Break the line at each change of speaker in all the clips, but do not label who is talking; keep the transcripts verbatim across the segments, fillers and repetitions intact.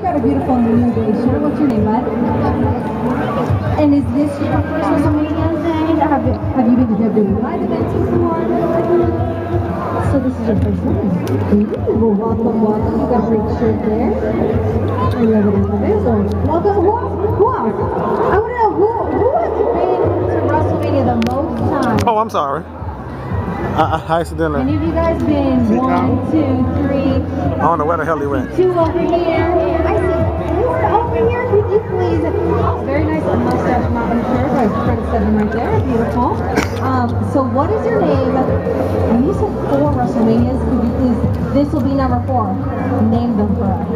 got a beautiful New Day shirt. What's your name, bud? And is this your first WrestleMania thing? Have you, have you been to W W E live events before? So this is your first one. Ooh, well, welcome, welcome. You got a great shirt there. I love it, I love it. So, welcome. Who else? Who else? I want to know who, who has been to WrestleMania the most time?
Oh, I'm sorry. I, I accidentally.
Any of you guys been? One, two, three.
I don't know where the hell he went.
Two over here. I see four over here. Could you please? Very nice mustache mountain shirt. My friend seven right there. Beautiful. Um, so what is your name? And you said four WrestleManias. Could you please? This will be number four. Name them for us.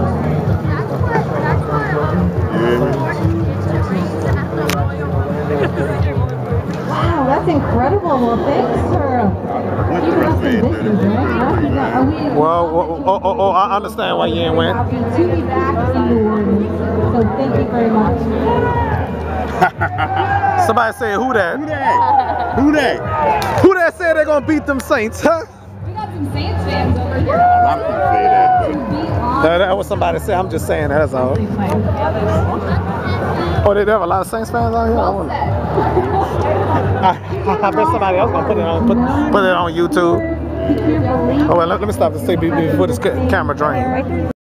Wow, that's incredible. Well, thanks for keeping us in business, right? Are we,
well, oh, oh, oh, oh, I understand why you ain't went.
To be back in New Orleans. So thank you very much.
Somebody said, who that?
Who that? Who that?
Who that said they're gonna beat them Saints, huh?
We got some Saints fans over here.
I'm gonna say that.
That, that was somebody said. I'm just saying that, that's all. Oh, they have a lot of Saints fans out here?
Well
I, I bet somebody else gonna put it on put, put it on YouTube. Oh well, let, let me stop to see before this ca camera drain.